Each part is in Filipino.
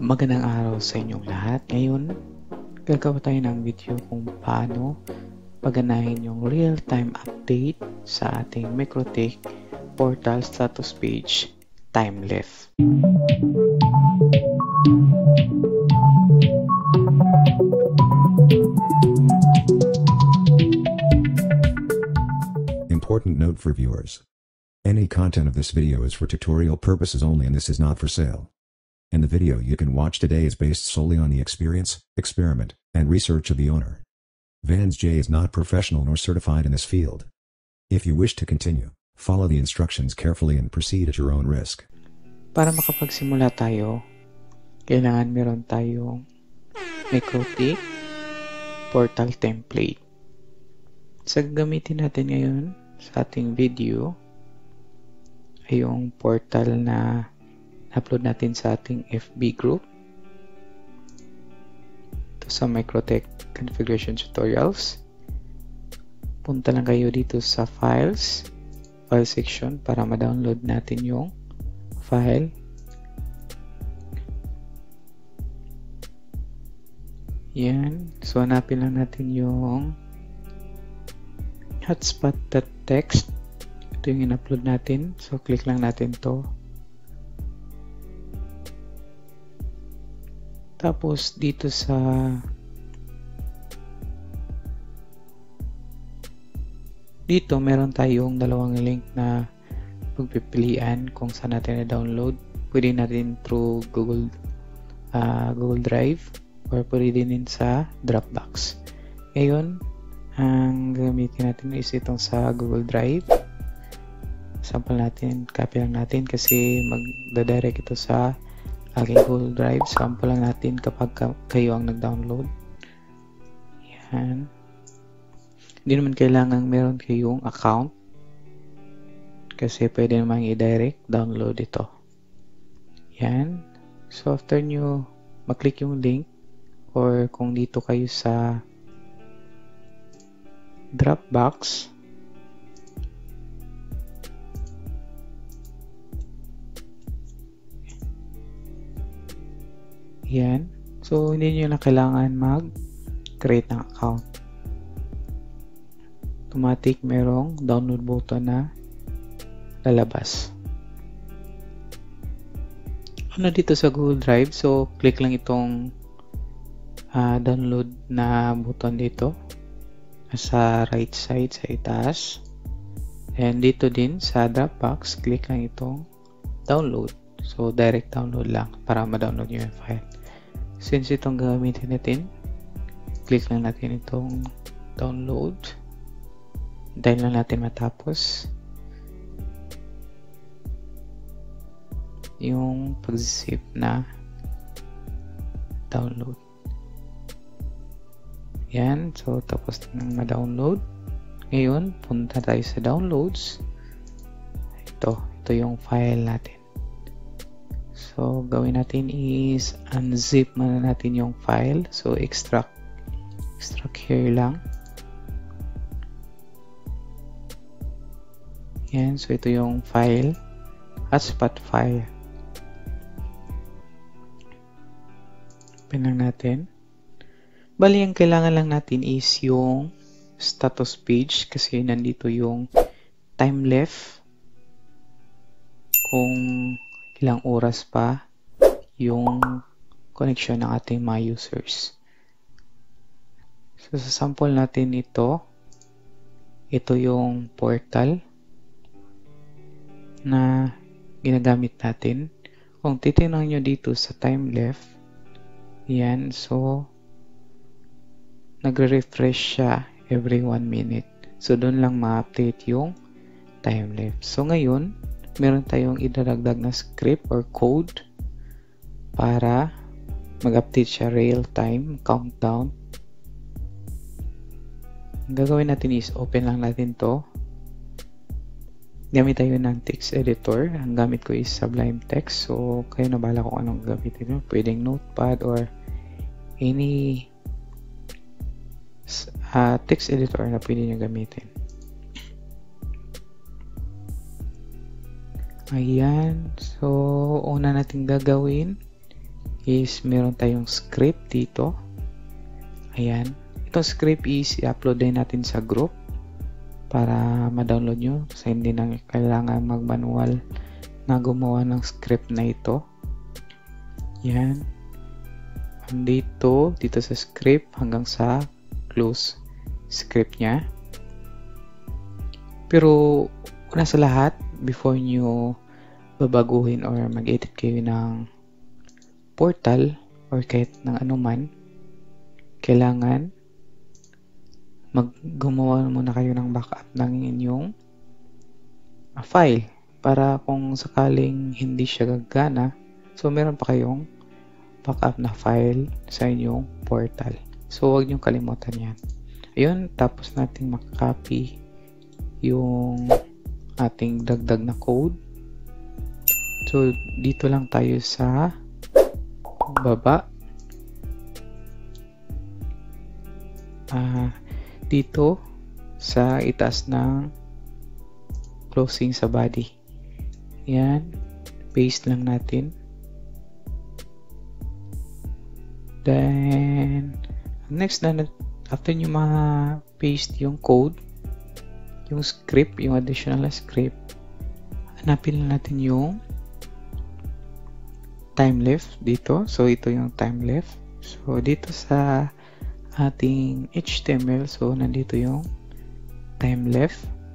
Magandang araw sa inyong lahat. Ngayon, gagawa tayo ng video kung paano paganahin yung real-time update sa ating MikroTik portal status page time left. Important note for viewers. Any content of this video is for tutorial purposes only and this is not for sale. And the video you can watch today is based solely on the experience, experiment, and research of the owner. Vans J is not professional nor certified in this field. If you wish to continue, follow the instructions carefully and proceed at your own risk. Para makapagsimula tayo, kailangan meron tayong MikroTik portal template. Sa gagamitin natin ngayon sa ating video ay yung portal na upload natin sa ating FB group. Ito sa MikroTik configuration tutorials. Punta lang kayo dito sa files, file section para ma-download natin yung file. Yan. So, hanapin lang natin yung hotspot.txt. Ito yung in-upload natin. So, click lang natin to. Tapos, dito meron tayong dalawang link na pagpipilian kung saan natin i-download. Pwede natin through Google Drive or pwede din sa Dropbox. Ngayon, ang gamitin natin is itong sa Google Drive. Sample natin, copy lang natin kasi magdadirect ito sa aking Google Drive. Sample lang natin kapag kayo ang nag-download. Yan. Hindi naman kailangan meron kayong account kasi pwede naman i-direct download ito. Yan. So after nyo maklik yung link or kung dito kayo sa Dropbox, yan. So, hindi nyo na kailangan mag-create ng account. Automatic merong download button na lalabas. Ano dito sa Google Drive? So, click lang itong download na button dito. Sa right side, sa itaas. And dito din sa Dropbox, click lang itong download. So, direct download lang para ma-download nyo yung file. Since itong gagamitin natin, click lang natin itong download. Dahil lang natin matapos yung pag-zip na download. Yan. So, tapos nang ma-download. Ngayon, punta tayo sa downloads. Ito yung file natin. So, gawin natin is unzip muna natin yung file. So, extract here lang. Yan. So, ito yung file. Hotspot file. Open lang natin. Bali, ang kailangan lang natin is yung status page kasi nandito yung time left. Kung ilang oras pa yung connection ng ating mga users. So, sa sample natin ito yung portal na ginagamit natin. Kung titingnan nyo dito sa time left, yan, so nagre-refresh siya every 1 minute. So, doon lang ma-update yung time left. So, ngayon, meron tayong idadagdag na script or code para mag-update siya real-time countdown. Ang gagawin natin is open lang natin to. Gamit tayo ng text editor. Ang gamit ko is Sublime Text. So, kayo na bahala kung anong gamitin nyo. Pwedeng Notepad or any text editor na pwede nyo gamitin. Ayan. So, una natin gagawin is meron tayong script dito. Ayan. Itong script is i-upload din natin sa group para ma-download nyo. So, hindi na kailangan mag-manual na gumawa ng script na ito. Ayan. Dito sa script hanggang sa close script niya. Pero una sa lahat, before nyo babaguhin or mag-edit kayo ng portal or kahit ng anuman, kailangan gumawa muna kayo ng backup ng inyong file para kung sakaling hindi siya gagana, so meron pa kayong backup na file sa inyong portal. So huwag niyong kalimutan yan. Ayun, tapos natin makakopy yung ating dagdag na code. So dito lang tayo sa baba. Dito sa itaas ng closing sa body. Yan. Paste lang natin. Then, next na, after nyo ma-paste yung code, yung script, yung additional script, hanapin lang natin yung time left dito. So, ito yung time left. So, dito sa ating HTML, so nandito yung time left.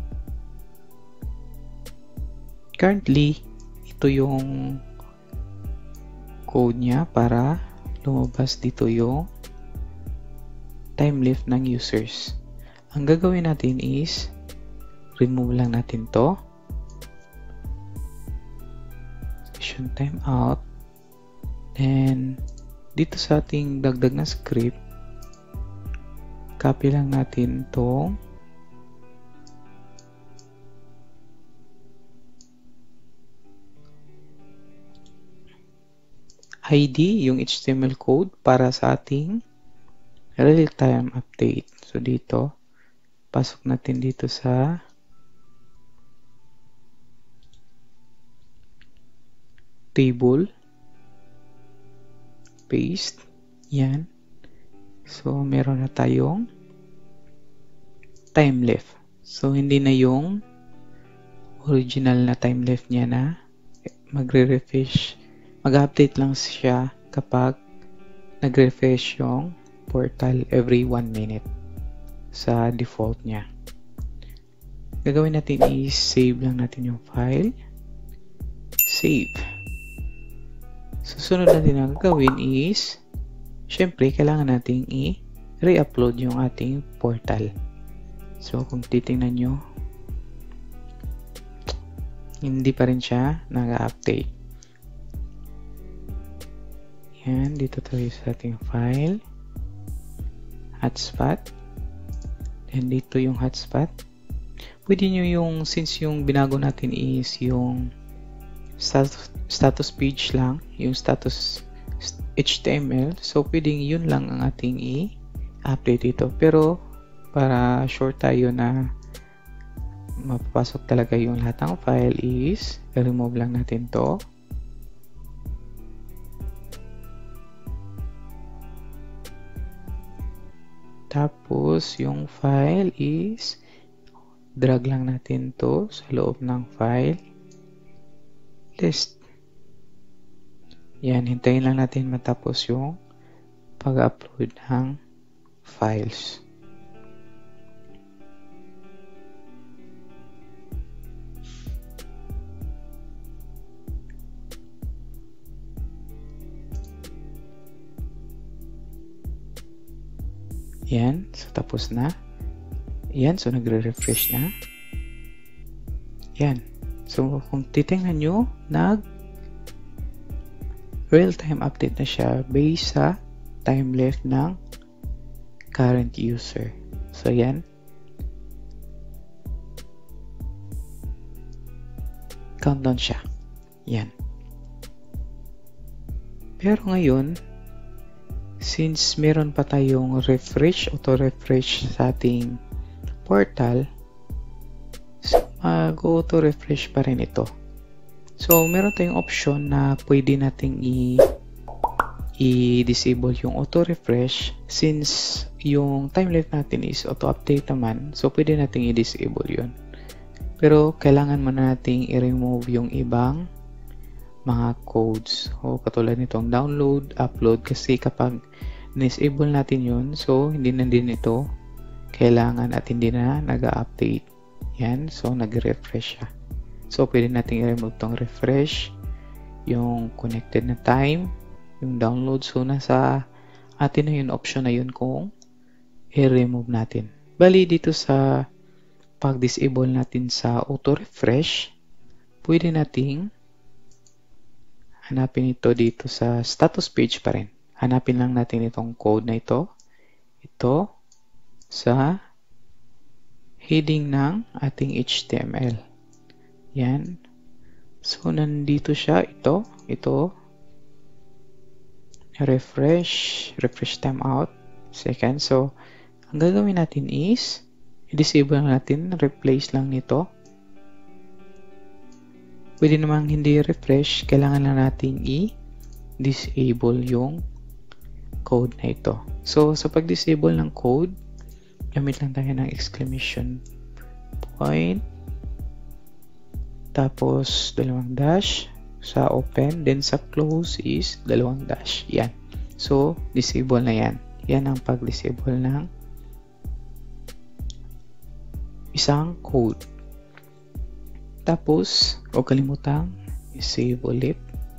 Currently, ito yung code niya para lumabas dito yung time left ng users. Ang gagawin natin is remove lang natin to. Session timeout. Then, dito sa ating dagdag na script, copy lang natin itong ID, yung HTML code para sa ating real-time update. So dito, pasok natin dito sa table, paste, yan. So, meron na tayong time left. So, hindi na yung original na time left niya na magre-refresh. Mag-update lang siya kapag nag-refresh yung portal every 1 minute sa default niya. Gagawin natin is save lang natin yung file. Save. Susunod natin na gagawin is syempre, kailangan nating i-re-upload yung ating portal. So, kung titingnan nyo, hindi pa rin siya nag-update. Yan, dito tayo sa ating file. Hotspot. And dito yung hotspot. Pwede nyo yung, since yung binago natin is yung status page lang, yung status HTML, so pwedeng yun lang ang ating i-update ito. Pero para sure tayo na mapapasok talaga yung lahat ng file is i-remove lang natin to. Tapos yung file is drag lang natin to sa loob ng file list. Yan, hintayin lang natin matapos yung pag-upload ng files. Yan, so tapos na. Yan, so nagre-refresh na. Yan. So, kung titingnan nyo, real-time update na siya based sa time left ng current user. So, yan. Countdown siya. Yan. Pero ngayon, since meron pa tayong refresh, auto-refresh sa ating portal, so mag-auto-refresh pa rin ito. So, meron tayong option na pwede nating i-disable yung auto-refresh, since yung timeline natin is auto-update naman, so pwede natin i-disable yun. Pero kailangan muna nating i-remove yung ibang mga codes, o katulad nitong download, upload, kasi kapag disable natin yun, so hindi na din ito kailangan at hindi na nag-update. Yan, so nag-refresh siya. So pwede nating i-remove tong refresh, yung connected na time, yung download. So nasa atin na yung option na yun kung i-remove natin. Bali dito sa pag-disable natin sa auto-refresh, pwede nating hanapin ito dito sa status page pa rin. Hanapin lang natin itong code na ito. Ito sa heading ng ating HTML. Yan. So nandito siya. Ito. Refresh timeout. Second. So ang gagawin natin is i-disable natin, replace lang nito. Pwede namang hindi refresh, kailangan lang natin i-disable yung code na ito. So sa pag-disable ng code, gamit lang tayo ng exclamation point, tapos dalawang dash sa open, then sa close is dalawang dash. Yan. So disable na yan. Yan ang pag-disable ng isang code. Tapos, huwag kalimutang i-save ulit.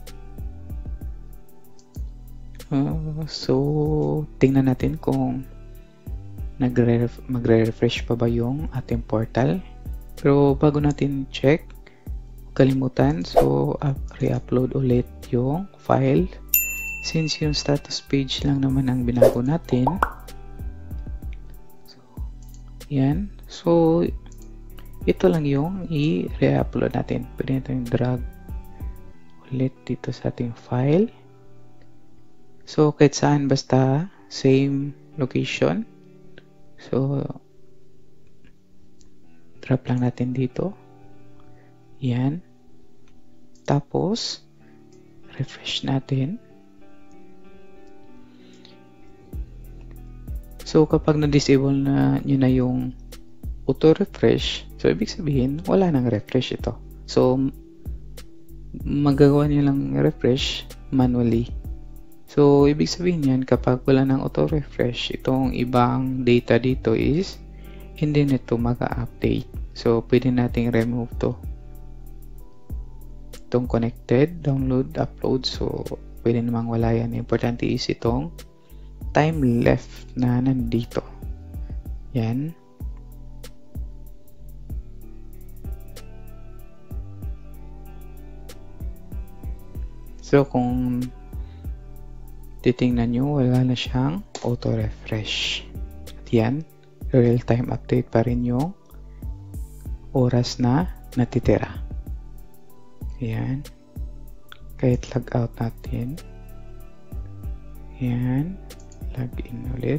So, tingnan natin kung magre-refresh pa ba yung ating portal. Pero bago natin check, huwag kalimutan. So, re-upload ulit yung file. Since yung status page lang naman ang binago natin. So, yan. So, ito lang yung i-re-upload natin. Pwede natin drag ulit dito sa ating file. So, kahit saan, basta same location. So, drop lang natin dito. Yan. Tapos, refresh natin. So, kapag na-disable na nyo na yung auto-refresh, so ibig sabihin wala nang refresh ito. So magagawa niyo lang refresh manually. So ibig sabihin yan, kapag wala nang auto-refresh, itong ibang data dito is hindi nito mag-update. So pwede nating remove to. Itong connected, download, upload, so pwede namang wala yan. Importante is itong time left na nandito. Yan. So, kung titingnan nyo, wala na siyang auto-refresh. At yan, real-time update pa rin yung oras na natitira. Yan. Kahit log out natin. Yan. Log in ulit.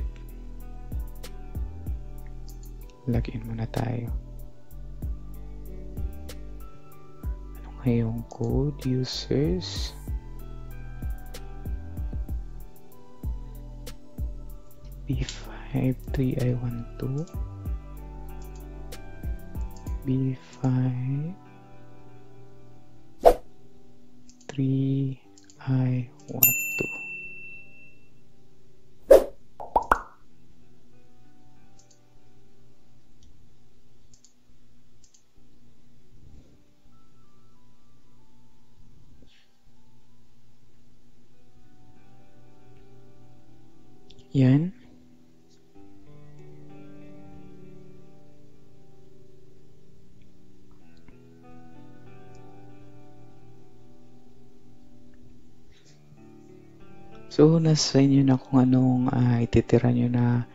Log in muna tayo. Ano nga yung code? Users. B53I12 B53I12. Yan. So, nasa inyo na kung anong ititira nyo na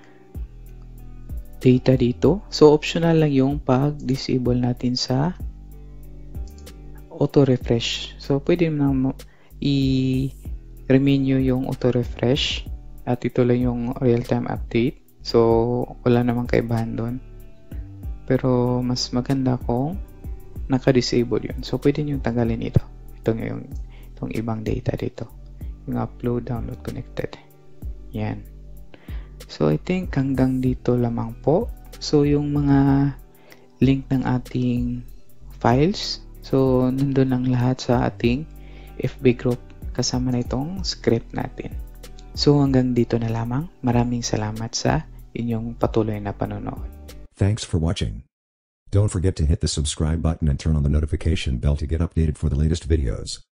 data dito. So, optional lang yung pag-disable natin sa auto-refresh. So, pwede na i-remain nyo yung auto-refresh at ito lang yung real-time update. So, wala namang kaibahan doon. Pero, mas maganda kung naka-disable yun. So, pwede nyo tanggalin ito. Itong ibang data dito. yung upload, download, connected. Yan. So I think hanggang dito lamang po. So yung mga link ng ating files, so nandun ang lahat sa ating FB group kasama na itong script natin. So hanggang dito na lamang. Maraming salamat sa inyong patuloy na panonood. Thanks for watching. Don't forget to hit the subscribe button and turn on the notification bell to get updated for the latest videos.